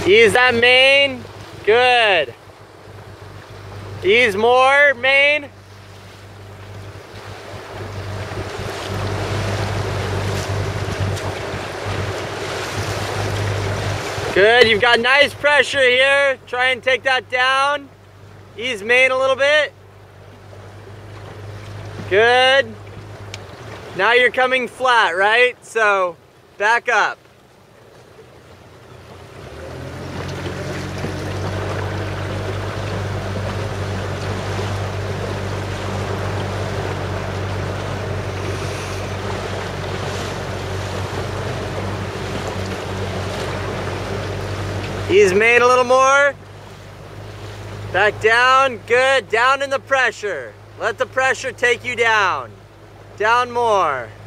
Ease that main. Good. Ease more, main. Good, you've got nice pressure here. Try and take that down. Ease main a little bit. Good. Now you're coming flat, right? So back up. Ease main a little more. Back down, good. Down in the pressure. Let the pressure take you down. Down more.